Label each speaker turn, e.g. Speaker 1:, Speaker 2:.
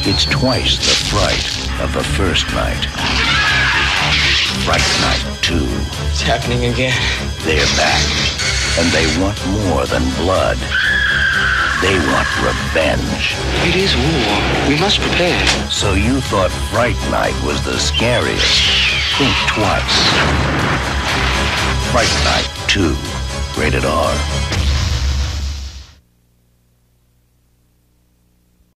Speaker 1: It's twice the fright of the first night. Fright Night 2.
Speaker 2: It's happening again.
Speaker 1: They're back, and they want more than blood. They want revenge.
Speaker 2: It is war. We must prepare.
Speaker 1: So you thought Fright Night was the scariest? Think twice. Fright Night 2. Rated R.